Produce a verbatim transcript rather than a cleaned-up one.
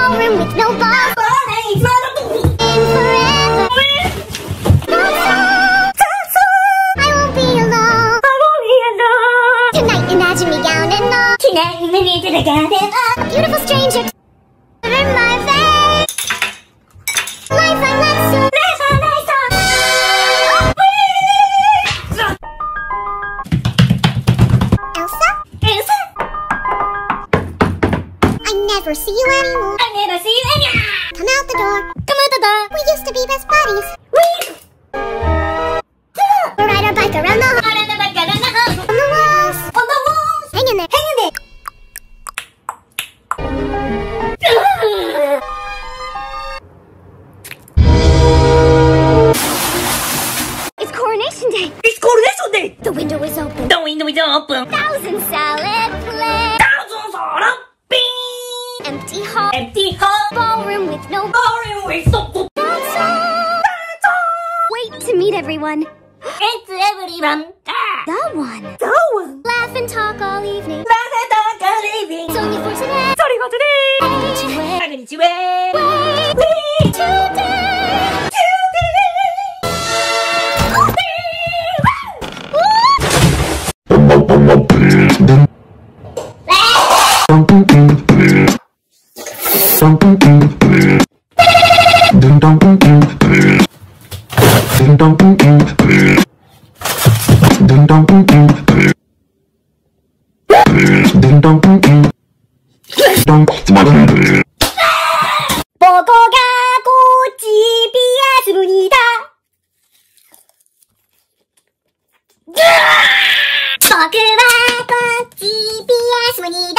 Ballroom with no balls. In forever. I won't be alone. I won't be alone. Tonight imagine me gown and all. Tonight we need to get it up. A beautiful stranger in my face. Life I like so. Life I like so. Elsa? Elsa? I never see you anymore. I never see you anymore. Come out the door. Come out the door. We used to be best buddies. We We'll ride our bike around the hall. Around the back, around the house. On the walls. On the walls. Hang in there. Hang in there. It's Coronation Day. It's Coronation Day. The window is open. The window is open. Thousand salad plates. Thousands on a beam. Empty hall. Empty hall. Ballroom with no Ballroom with no balls. That's all. That's all. Wait to meet everyone. It's everyone. The one. The one. Laugh and talk all evening. Laugh and talk all evening. It's only for today. Sorry for today. Konnichiwa. Konnichiwa. Wait. Wait. Today. 보고가 꽃이 피었습니다. 보고가 꽃이 피었습니다.